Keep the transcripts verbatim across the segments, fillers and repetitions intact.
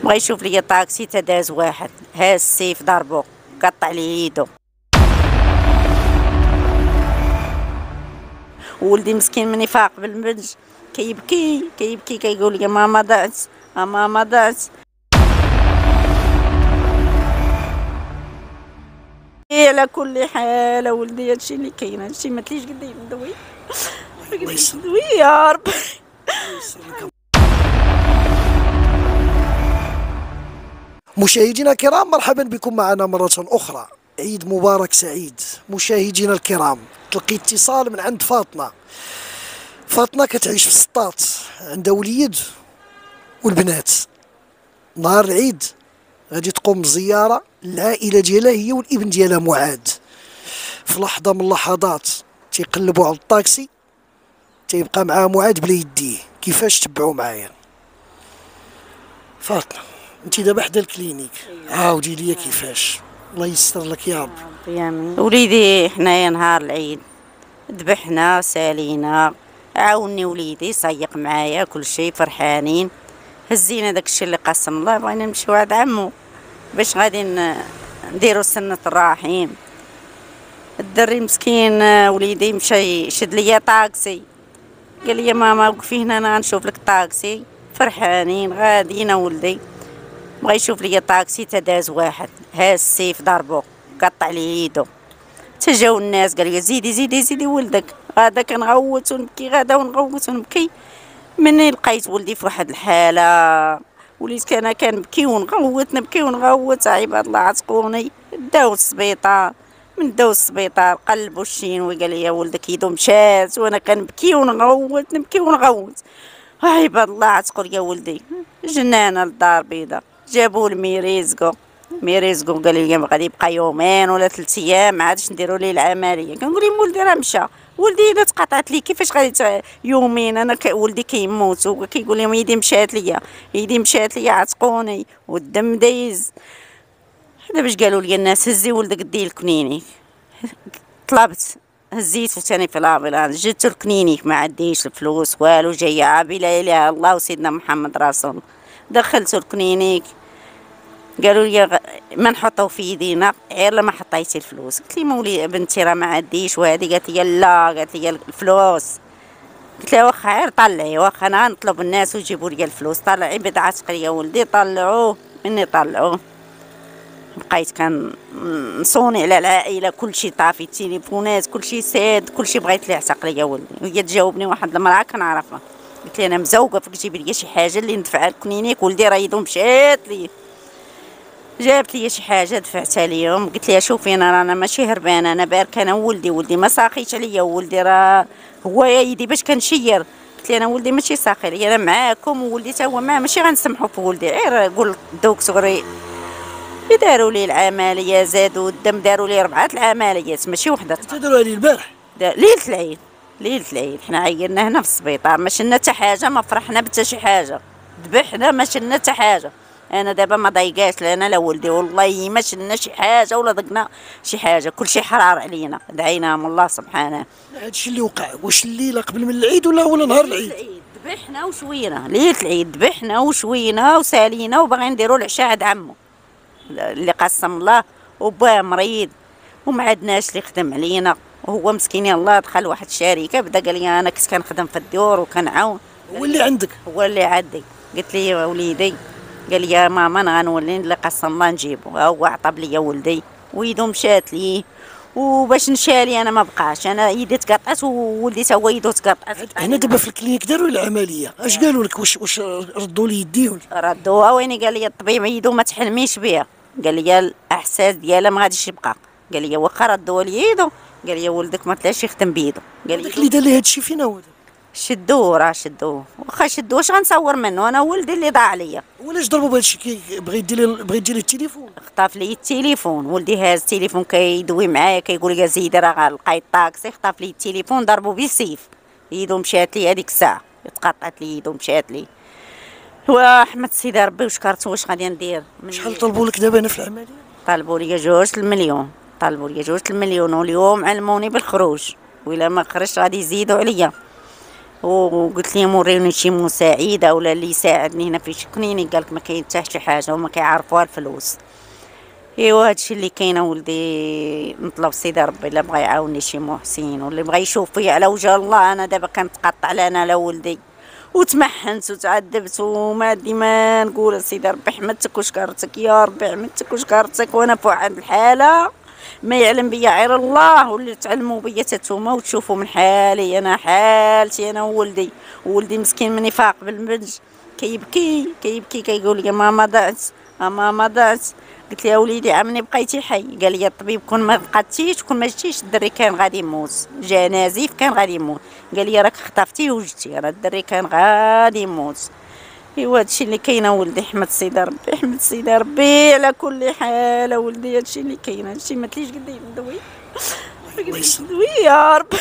بغا يشوف ليا طاكسي تداز واحد هاز السيف ضربو قطع لي يدو. ولدي مسكين مني فاق بالمنج كيبكي كيبكي كيقول لي ماما ضعت ماما ضعت. على كل حال ولدي هادشي اللي كاين، هادشي ما تليش قدي ندوي ندوي يا رب. مشاهدينا الكرام، مرحبا بكم معنا مرة أخرى. عيد مبارك سعيد مشاهدينا الكرام. تلقي اتصال من عند فاطمة. فاطمة كتعيش في سطات، عندها وليد والبنات. نهار العيد غادي تقوم بزيارة للعائلة ديالها هي والابن ديالها معاذ. في لحظة من اللحظات تيقلبوا على الطاكسي، تيبقى معاه معاذ بلا يديه. كيفاش تبعوا معايا؟ فاطمة انت دابا حدا الكلينيك، عاودي ليا كيفاش. الله يستر لك يا رب. وليدي حنايا نهار العيد ذبحنا سالينا، عاوني وليدي صيق معايا كل شيء، فرحانين. هزينا داكشي اللي قسم الله، بغينا نمشيو عند عمو باش غادي نديرو سنة الرحيم. الدري مسكين وليدي مشى يشد ليا طاكسي، قال لي ماما وقفي هنا انا غنشوف لك طاكسي. فرحانين غاديين ولدي بغا يشوف ليا طاكسي تداز واحد هاز السيف ضربو قطع لي يدو. تجاو الناس قال لي زيدي زيدي زيدي ولدك. غادا كنغوت ونبكي غادا ونغوت ونبكي. مني لقيت ولدي في واحد الحاله، وليت انا كنبكي ونغوت نبكي ونغوت. عباد الله عتقوني داو السبيطار. من داو السبيطار قلبوا الشينوي قال لي ولدك يدو مشات، وانا كنبكي ونغوت نبكي ونغوت. عباد الله عتقول يا ولدي جنانه للدار البيضاء. جابوا الميريزكو ميريزكو قال لي غادي يبقى يومين ولا ثلاث ايام ما عادش نديروا ليه العمليه. كنقول لهم ولدي راه مشى. ولدي الا تقاطعت لي كيفاش غادي يومين انا ولدي كيموت. وكيقول لهم يدي مشات ليا يدي مشات ليا عتقوني والدم دايز. دابا باش قالوا لي الناس هزي ولدك ديه الكنينيك. طلبت هزيتو ثاني في لابيلانس جبتو الكنينيك ما عنديش الفلوس والو، جايه عابي لا اله الا الله وسيدنا محمد رسول الله. دخلتو الكنينيك قالوا لي ما نحطو في يدينا غير لما حطيتي الفلوس. قلت لي مولي بنتي راه ما عنديش وهذه. قالت لي لا، قالت لي الفلوس. قلت لها واخا غير طلعي، واخا انا نطلب الناس ويجيبوا لي الفلوس. طلعي بدعه يا ولدي. طلعوه مني طلعوه بقيت كان نصوني على العائله، كلشي طافي التليفونات كلشي ساد كلشي. بغيت لي يعتق ليا ولدي. وهي تجاوبني واحد المراه كنعرفها. قلت لها انا مزوقه فيك جيبي لي شي حاجه اللي ندفع الكنينيك ولدي راه يدو مشات لي. جابت لي شي حاجه دفعتها ليهم. قلت لها شوفي انا رانا ماشي هربانه، انا باركه انا وولدي. ولدي ما ساقيش عليا وولدي راه هو يدي باش كنشير. قلت لها انا ولدي ماشي ساقي ليا، انا معاكم وولدي تا هو معاه ماشي غنسمحوا في ولدي. غير قول دوك صغري داروا لي العمليه زادوا الدم، داروا لي ربعه العمليات ماشي وحده. داروا لي البارح ليله العيد. ليله العيد حنا عيرنا هنا في السبيطار، ما شلنا حتى حاجه، ما فرحنا بتا شي حاجه. ذبحنا ما شلنا حتى حاجه. انا دابا ما ضايقاش لا انا لا ولدي والله ما شلنا شي حاجه ولا ضقنا شي حاجه. كلشي حرار علينا دعينا من الله سبحانه. هادشي اللي وقع واش الليله قبل من العيد ولا ولا نهار العيد؟ ذبحنا وشوينا ليله العيد. ذبحنا وشوينا وسالينا وباغيين نديروا العشاء عند عمو اللي قسم الله وباه مريض وما عندناش اللي يخدم علينا. وهو مسكين يلاه دخل واحد الشركه بدا قال لي انا كنت كنخدم في الديور وكنعاون. هو اللي عندك؟ هو اللي عندي. قلت لي يا وليدي، قال لي يا ماما انا غنولي اللي قسم الله نجيبو. هو عطاب لي ولدي ويدو مشات ليه وباش نشالي انا ما بقاش. انا يدي تقطعت وولدي تا هو يدو تقطعت. هنا دابا في الكلينيك داروا العمليه، اش قالوا لك؟ واش واش ردوا لي يديه؟ ردوها ويني؟ قال لي الطبيب يدو ما تحلميش بها. قال لي الاحساس ديالها ما غاديش يبقى. قال لي واخا ردوا لي يدو، قال لي ولدك ما طلعش يخدم بيدو. قال لي داك اللي دار لي هادشي فينا هو؟ شدوه راه شدوه. واخا شدوه واش غنصور منه؟ انا ولدي اللي ضاع عليا. وعلاش ضربوا بهادشي؟ بغى يدير بغى يدير التليفون. خطاف لي التليفون. ولدي هاز التليفون كيدوي معايا كيقول لي زيدي راه لقيت طاكسي. خطاف لي التليفون ضربوا بالسيف. يدو مشات لي هذيك الساعه تقطعت لي يدو مشات لي. واحمد سيدي ربي وشكرته. واش غادي ندير؟ شحال طلبوا لك دابا هنا في العمليه؟ طلبوا لي جوج المليون. طلبوا لي جوج المليون واليوم علموني بالخروج، وإلا ما خرجت غادي يزيدوا عليا. وقلت لهم وريوني شي مساعده ولا اللي يساعدني هنا في شكنيني. قالك ما كاين حتى شي حاجه وما كيعرفوها الفلوس. ايوا هادشي اللي كاين ولدي. نطلب سيدي ربي الا بغى يعاوني شي محسن واللي بغى يشوف فيا على وجه الله. انا دابا كنتقطع انا على ولدي وتمحنت وتعذبت وما ديما نقول سيدي ربي حمدتك وشكرتك يا ربي حمدتك وشكرتك وانا في واحد الحاله ما يعلم بيا غير الله. واللي تعلموا بيا تتوما وتشوفوا من حالي انا حالتي انا وولدي. وولدي مسكين مني فاق بالبنج كيبكي كيبكي كيقول لي ماما ضعت ماما ضعت. قلت له يا وليدي عمني بقيتي حي. قال لي الطبيب كون ما بقاتيش كون ما جيتيش الدري كان غادي يموت. جا نازف كان غادي يموت. قال لي راك خطفتيه وجدتي راه الدري كان غادي يموت. ايوا هادشي اللي كاين ولدي. حمد سيدي ربي حمد سيدي ربي على كل حال ولدي. هادشي اللي كاين هادشي ما تليش قدي ندوي ندوي يا ربي.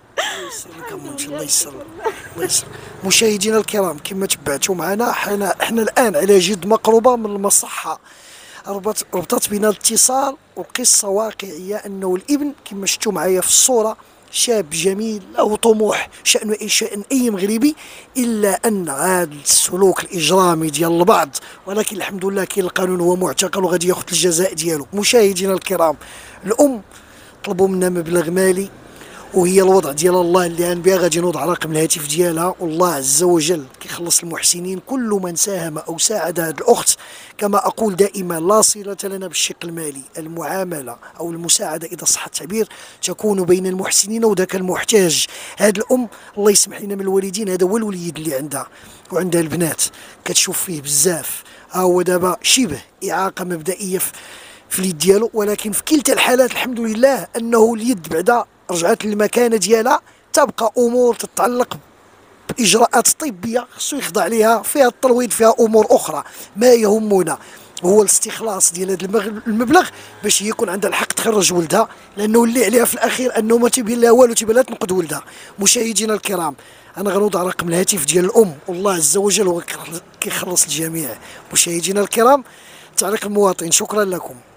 الله يسلمك الله يسلمك. مشاهدينا الكرام كما تبعتوا معنا حنا احنا الان على جد مقربه من المصحه. ربط ربطت بنا الاتصال وقصه واقعيه انه الابن كما شفتوا معايا في الصوره شاب جميل له طموح شأنه أي شأن أي مغربي، إلا أن هذا السلوك الإجرامي ديال البعض. ولكن الحمد لله كاين القانون هو معتقل وغادي ياخذ الجزاء ديالو. مشاهدينا الكرام الأم طلبوا منا مبلغ مالي وهي الوضع ديال الله اللي عن بها غادي نوضع رقم الهاتف ديالها. والله عز وجل كيخلص المحسنين. كل من ساهم او ساعد هذه الاخت كما اقول دائما لا صله لنا بالشق المالي. المعامله او المساعده اذا صح التعبير تكون بين المحسنين وذاك المحتاج. هذه الام الله يسمح لنا من الوالدين هذا هو الوليد اللي عندها وعندها البنات كتشوف فيه بزاف. ها هو دابا شبه اعاقه مبدئيه في اليد ديالو، ولكن في كلتا الحالات الحمد لله انه اليد بعدا رجعت للمكانه ديالها. تبقى امور تتعلق باجراءات طبيه خصو يخضع ليها فيها الترويض فيها امور اخرى. ما يهمنا هو الاستخلاص ديال هذا المبلغ باش هي يكون عندها الحق تخرج ولدها، لانه اللي عليها في الاخير انه ما تيبين لها والو تيبان لها تنقذ ولدها. مشاهدينا الكرام انا غنوضع رقم الهاتف ديال الام والله عز وجل هو كيخلص الجميع. مشاهدينا الكرام تعليق المواطن شكرا لكم.